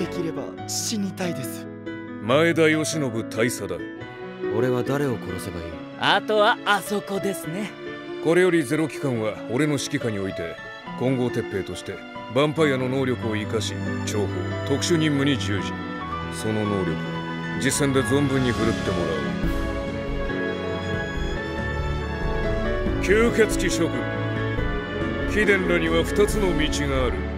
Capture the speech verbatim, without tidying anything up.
できれば死にたいです。 前田義信大佐だ。 俺は誰を殺せばいい？ あとはあそこですね。 これよりゼロ機関は俺の指揮下において金剛鉄兵としてヴァンパイアの能力を生かし諜報特殊任務に従事。その能力を実戦で存分に振るってもらおう。吸血鬼諸君、貴殿らには二つの道がある。